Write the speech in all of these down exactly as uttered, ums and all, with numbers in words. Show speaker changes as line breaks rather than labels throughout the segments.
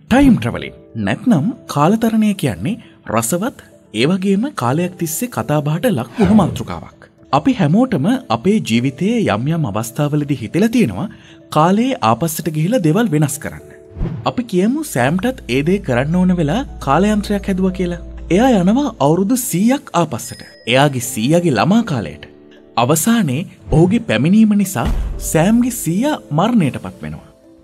Time travelling නැත්නම් කාලතරණය කියන්නේ රසවත් ඒ වගේම කාලයක් තිස්සේ කතාබහට ලක් වුණු මාතෘකාවක්. අපි හැමෝටම අපේ ජීවිතයේ යම් යම් අවස්ථාවලදී හිතලා තියෙනවා කාලේ ආපස්සට ගිහිලා දේවල් වෙනස් කරන්න. අපි කියමු සෑම්ටත් ඒ දේ කරන්න ඕන වෙලා කාලයන්ත්‍රයක් හැදුවා කියලා. එයා යනවා අවුරුදු සීයක් ආපස්සට. එයාගේ සීයාගේ ළමා කාලයට. අවසානයේ ඔහුගේ පැමිණීම නිසා සෑම්ගේ සීයා මරණයටපත් වෙනවා.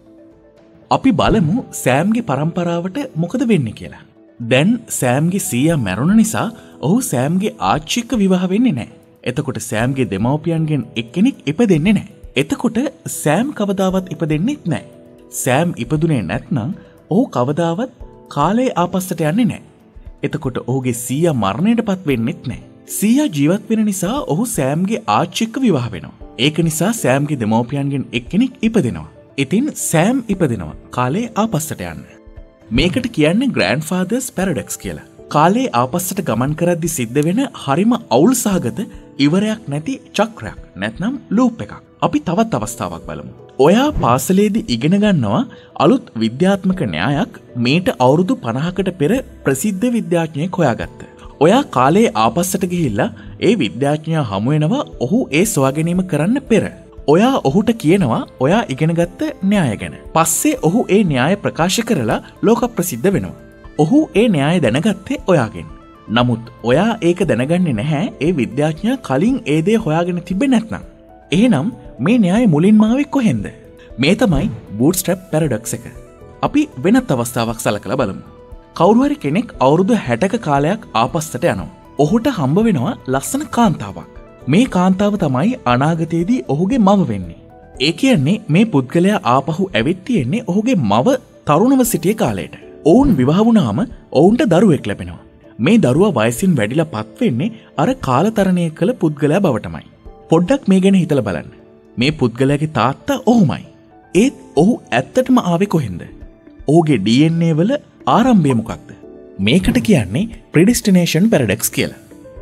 අපි බලමු සෑම්ගේ පරම්පරාවට මොකද වෙන්නේ කියලා. දැන් සෑම්ගේ සීයා මැරුණ නිසා ඔහු සෑම්ගේ ආච්චික විවාහ වෙන්නේ නැහැ. එතකොට සෑම්ගේ දෙමව්පියන්ගෙන් එක්කෙනෙක් ඉපදෙන්නේ නැහැ. එතකොට සෑම් කවදාවත් ඉපදෙන්නෙත් නැහැ. සෑම් ඉපදුනේ නැත්නම් ඔහු කවදාවත් කාලේ ආපස්සට යන්නේ නැහැ. එතකොට ඔහුගේ සීයා මරණයටපත් වෙන්නෙත් නැහැ. සීයා ජීවත් වෙන නිසා ඔහු සෑම්ගේ ආච්චික විවාහ වෙනවා. ඒක නිසා සෑම්ගේ දෙමව්පියන්ගෙන් එක්කෙනෙක් ඉපදෙනවා. ඉතින් සෑම් ඉපදෙනවා කාලේ ආපස්සට යන්න. මේකට කියන්නේ ග්‍රෑන්ඩ්ෆාදර්ස් පැරඩොක්ස් කියලා. කාලේ ආපස්සට ගමන් කරද්දි සිද්ධ වෙන හරිම අවුල් සහගත ඉවරයක් නැති චක්‍රයක් නැත්නම් ලූප් එකක්. අපි තවත් අවස්ථාවක් බලමු. ඔයා පාසලේදී ඉගෙන ගන්නවා අලුත් විද්‍යාත්මක න්‍යායක් මේට අවුරුදු පනහකට පෙර ප්‍රසිද්ධ විද්‍යාඥයෙක් හොයාගත්ත. ඔයා කාලේ ආපස්සට ගිහිල්ලා ඒ විද්‍යාඥයා හමු වෙනවා ඔහු ඒ සොයාගැනීම කරන්න පෙර. ඔයා ඔහුට කියනවා ඔයා ඉගෙනගත්ත න්‍යාය ගැන. පස්සේ ඔහු ඒ න්‍යාය ප්‍රකාශ කරලා ලෝක ප්‍රසිද්ධ වෙනවා. ඔහු ඒ න්‍යාය දැනගත්තේ ඔයාගෙන්. නමුත් ඔයා ඒක දැනගන්නේ නැහැ ඒ විද්‍යාඥයා කලින් ඒ දේ හොයාගෙන තිබෙන්නේ නැත්නම්. එහෙනම් මේ න්‍යාය මුලින්ම ආවේ කොහෙන්ද? මේ තමයි බූට්ස්ට්‍රැප් පැරඩොක්ස් එක. අපි වෙනත් අවස්ථාවක් සලකලා බලමු. කවුරු හරි කෙනෙක් අවුරුදු හැටක කාලයක් ආපස්සට යනවා. ඔහුට හම්බ වෙනවා ලස්සන කාන්තාවක්. මේ කාන්තාව තමයි අනාගතයේදී ඔහුගේ මව වෙන්නේ. ඒ කියන්නේ මේ පුද්ගලයා ආපහු ඇවිත් තියෙන්නේ ඔහුගේ මව තරුණව සිටිය කාලයට. ඔවුන් විවාහ වුණාම ඔවුන්ට දරුවෙක් ලැබෙනවා. මේ දරුවා වයසින් වැඩිලා පත් වෙන්නේ අර කාලතරණය කළ පුද්ගලයා බවටමයි. පොඩ්ඩක් මේ ගැන හිතලා බලන්න. මේ පුද්ගලයාගේ තාත්තා ඔහුමයි. ඒත් ඔහු ඇත්තටම ආවේ කොහෙන්ද? ඔහුගේ ඩී එන් ඒ වල ආරම්භය මොකක්ද? මේකට කියන්නේ ප්‍රෙඩිස්ටිනේෂන් පැරඩොක්ස් කියලා.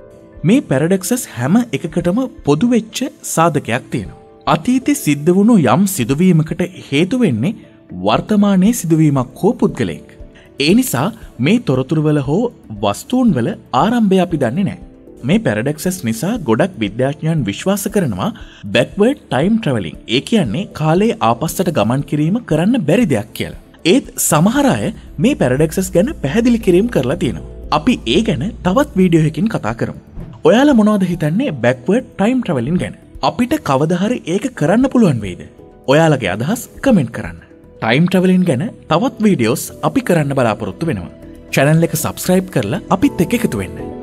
මේ පැරඩොක්සස් හැම එකකටම පොදු වෙච්ච සාධකයක් තියෙනවා. අතීතේ සිද්ධ වුණු යම් සිදුවීමකට හේතු වෙන්නේ වර්තමානයේ සිදුවීමක් හෝ පුද්ගලයෙක්. ඒ නිසා මේ තොරතුරුවල හෝ වස්තුන්වල ආරම්භය අපි දන්නේ නැහැ. මේ පැරඩොක්සස් නිසා ගොඩක් විද්‍යාඥයන් විශ්වාස කරනවා බෑක්වර්ඩ් ටයිම් ට්‍රැවලින්. ඒ කියන්නේ කාලේ ආපස්සට ගමන් කිරීම කරන්න බැරි දෙයක් කියලා. ඒත් සමහර අය මේ පැරඩොක්සස් ගැන පැහැදිලි කිරීම කරලා තියෙනවා. අපි ඒ ගැන තවත් වීඩියෝ එකකින් කතා කරමු. ඔයාලා මොනවද හිතන්නේ බෑක්වර්ඩ් ටයිම් ට්‍රැවලින් ගැන? අපිට කවදා හරි ඒක කරන්න පුළුවන් වේද? ඔයාලගේ අදහස් කමෙන්ට් කරන්න. ටයිම් ට්‍රැවලින් ගැන තවත් වීඩියෝස් අපි කරන්න බලාපොරොත්තු වෙනවා. channel එක subscribe කරලා අපිත් එක්ක එකතු වෙන්න.